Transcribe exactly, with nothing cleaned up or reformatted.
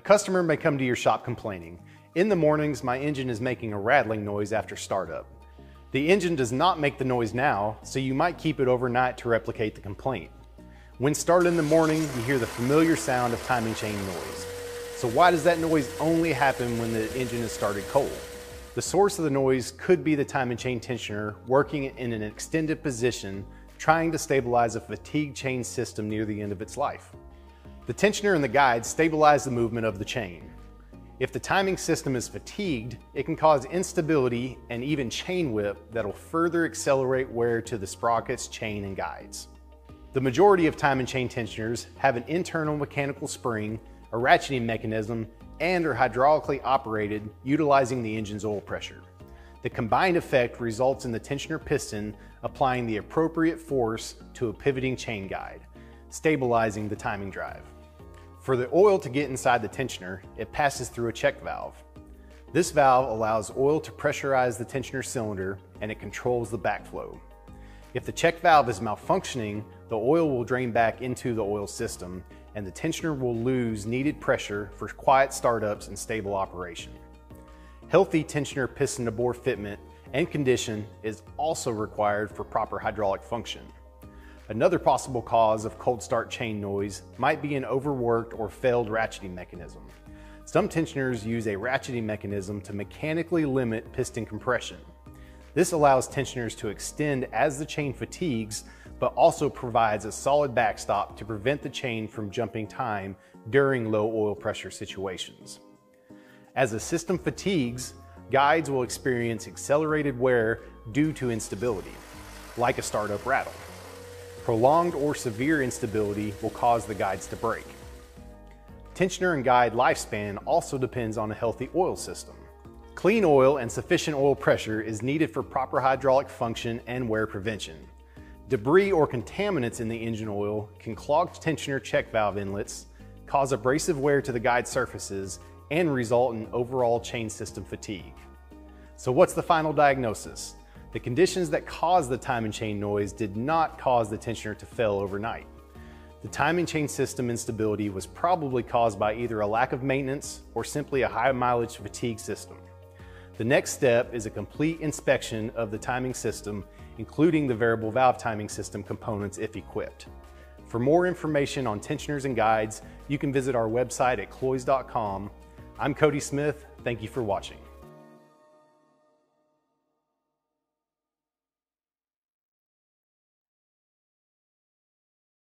A customer may come to your shop complaining, "In the mornings, my engine is making a rattling noise after startup." The engine does not make the noise now, so you might keep it overnight to replicate the complaint. When started in the morning, you hear the familiar sound of timing chain noise. So why does that noise only happen when the engine is started cold? The source of the noise could be the timing chain tensioner working in an extended position, trying to stabilize a fatigue chain system near the end of its life. The tensioner and the guide stabilize the movement of the chain. If the timing system is fatigued, it can cause instability and even chain whip that will further accelerate wear to the sprockets, chain, and guides. The majority of timing chain tensioners have an internal mechanical spring, a ratcheting mechanism, and are hydraulically operated utilizing the engine's oil pressure. The combined effect results in the tensioner piston applying the appropriate force to a pivoting chain guide, stabilizing the timing drive. For the oil to get inside the tensioner, it passes through a check valve. This valve allows oil to pressurize the tensioner cylinder and it controls the backflow. If the check valve is malfunctioning, the oil will drain back into the oil system and the tensioner will lose needed pressure for quiet startups and stable operation. Healthy tensioner piston to bore fitment and condition is also required for proper hydraulic function. Another possible cause of cold start chain noise might be an overworked or failed ratcheting mechanism. Some tensioners use a ratcheting mechanism to mechanically limit piston compression. This allows tensioners to extend as the chain fatigues, but also provides a solid backstop to prevent the chain from jumping time during low oil pressure situations. As the system fatigues, guides will experience accelerated wear due to instability, like a startup rattle. Prolonged or severe instability will cause the guides to break. Tensioner and guide lifespan also depends on a healthy oil system. Clean oil and sufficient oil pressure is needed for proper hydraulic function and wear prevention. Debris or contaminants in the engine oil can clog tensioner check valve inlets, cause abrasive wear to the guide surfaces, and result in overall chain system fatigue. So what's the final diagnosis? The conditions that caused the timing chain noise did not cause the tensioner to fail overnight. The timing chain system instability was probably caused by either a lack of maintenance or simply a high mileage fatigue system. The next step is a complete inspection of the timing system, including the variable valve timing system components if equipped. For more information on tensioners and guides, you can visit our website at cloyes dot com. I'm Cody Smith. Thank you for watching.